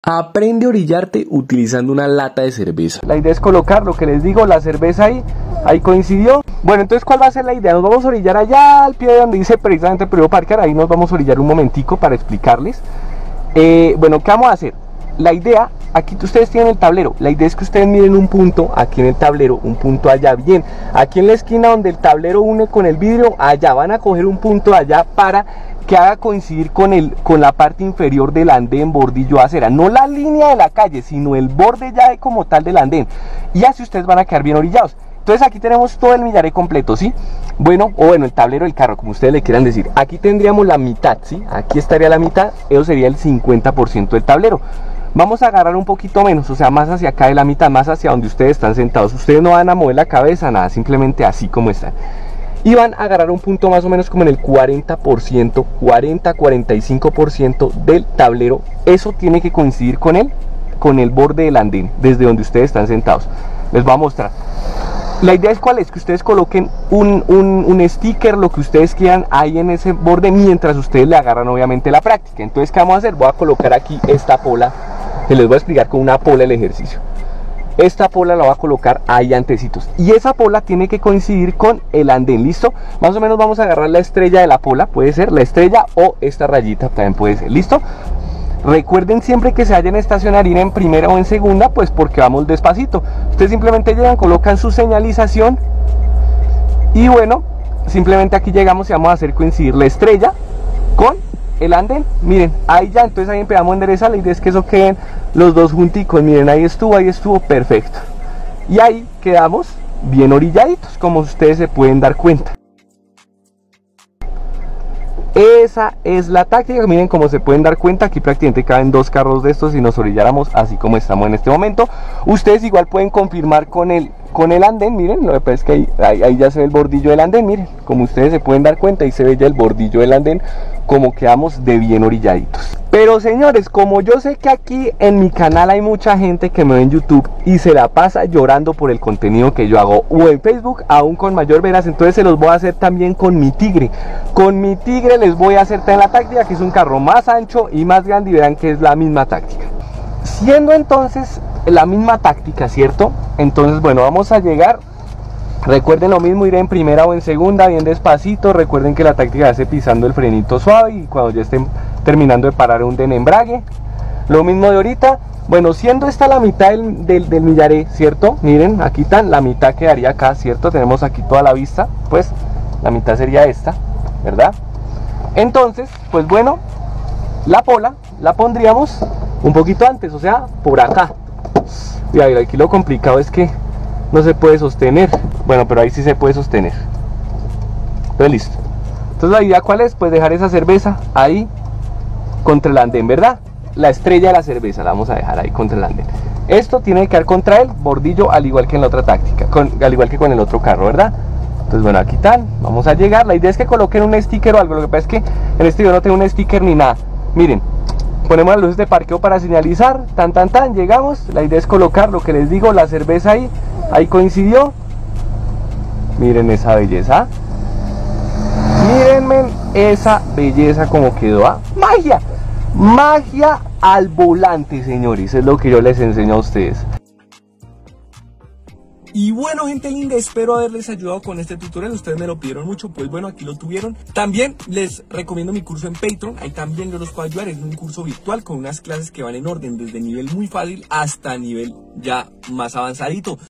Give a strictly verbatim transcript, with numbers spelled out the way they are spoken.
Aprende a orillarte utilizando una lata de cerveza. La idea es colocar, lo que les digo, la cerveza ahí, ahí coincidió. Bueno, entonces, ¿cuál va a ser la idea? Nos vamos a orillar allá al pie de donde dice precisamente Periodo Parker, ahí nos vamos a orillar un momentico para explicarles. Eh, bueno, ¿qué vamos a hacer? La idea, aquí ustedes tienen el tablero, la idea es que ustedes miren un punto aquí en el tablero, un punto allá, bien, aquí en la esquina donde el tablero une con el vidrio, allá van a coger un punto allá para que haga coincidir con, el, con la parte inferior del andén, bordillo, acera, no la línea de la calle, sino el borde ya de como tal del andén, y así ustedes van a quedar bien orillados. Entonces aquí tenemos todo el millaré completo, ¿sí? Bueno, o bueno, el tablero del carro, como ustedes le quieran decir. Aquí tendríamos la mitad, ¿sí? Aquí estaría la mitad, eso sería el cincuenta por ciento del tablero. Vamos a agarrar un poquito menos, o sea, más hacia acá de la mitad, más hacia donde ustedes están sentados. Ustedes no van a mover la cabeza, nada, simplemente así como están. Y van a agarrar un punto más o menos como en el cuarenta por ciento, cuarenta a cuarenta y cinco por ciento del tablero. Eso tiene que coincidir con el, con el borde del andén, desde donde ustedes están sentados. Les voy a mostrar. La idea es cuál es, que ustedes coloquen un, un, un sticker, lo que ustedes quieran ahí en ese borde, mientras ustedes le agarran obviamente la práctica. Entonces, ¿qué vamos a hacer? Voy a colocar aquí esta pola, que les voy a explicar con una pola el ejercicio. Esta pola la voy a colocar ahí antecitos, y esa pola tiene que coincidir con el andén, ¿listo? Más o menos vamos a agarrar la estrella de la pola, puede ser la estrella o esta rayita también puede ser, ¿listo? Recuerden siempre que se vayan a estacionar, ir en primera o en segunda, pues porque vamos despacito. Ustedes simplemente llegan, colocan su señalización y bueno, simplemente aquí llegamos y vamos a hacer coincidir la estrella con el andén. Miren, ahí ya, entonces ahí empezamos a enderezar. La idea es que eso queden los dos junticos. Miren, ahí estuvo, ahí estuvo, perfecto. Y ahí quedamos bien orilladitos, como ustedes se pueden dar cuenta. Esa es la táctica. Miren, como se pueden dar cuenta, aquí prácticamente caben dos carros de estos si nos orilláramos así como estamos en este momento. Ustedes igual pueden confirmar con el, con el andén. Miren, lo que pasa es que ahí, ahí, ahí ya se ve el bordillo del andén. Miren, como ustedes se pueden dar cuenta, ahí se ve ya el bordillo del andén, como quedamos de bien orilladitos. Pero señores, como yo sé que aquí en mi canal hay mucha gente que me ve en YouTube y se la pasa llorando por el contenido que yo hago, o en Facebook aún con mayor veras, entonces se los voy a hacer también con mi Tigre. Con mi Tigre les voy a hacer también la táctica, que es un carro más ancho y más grande, y verán que es la misma táctica. Siendo entonces la misma táctica, ¿cierto? Entonces, bueno, vamos a llegar. Recuerden lo mismo, ir en primera o en segunda, bien despacito. Recuerden que la táctica hace pisando el frenito suave y cuando ya estén terminando de parar un den embrague. Lo mismo de ahorita. Bueno, siendo esta la mitad del, del, del millaré, ¿cierto? Miren, aquí tan, la mitad quedaría acá, ¿cierto? Tenemos aquí toda la vista, pues la mitad sería esta, ¿verdad? Entonces, pues bueno, la pola la pondríamos un poquito antes, o sea, por acá. Y a ver, aquí lo complicado es que no se puede sostener. Bueno, pero ahí sí se puede sostener. Entonces listo. Entonces la idea cuál es, pues dejar esa cerveza ahí contra el andén, ¿verdad? La estrella de la cerveza la vamos a dejar ahí contra el andén. Esto tiene que quedar contra el bordillo, al igual que en la otra táctica, con, al igual que con el otro carro, ¿verdad? Entonces bueno, aquí están, vamos a llegar. La idea es que coloquen un sticker o algo. Lo que pasa es que en este video no tengo un sticker ni nada. Miren, ponemos las luces de parqueo para señalizar, tan tan tan, llegamos. La idea es colocar, lo que les digo, la cerveza ahí, ahí coincidió. Miren esa belleza. Mírenme esa belleza como quedó, ¿ah? ¡Magia! Magia al volante, señores, es lo que yo les enseño a ustedes. Y bueno, gente linda, espero haberles ayudado con este tutorial. Ustedes me lo pidieron mucho, pues bueno, aquí lo tuvieron. También les recomiendo mi curso en Patreon, ahí también yo los puedo ayudar. Es un curso virtual con unas clases que van en orden, desde nivel muy fácil hasta nivel ya más avanzadito.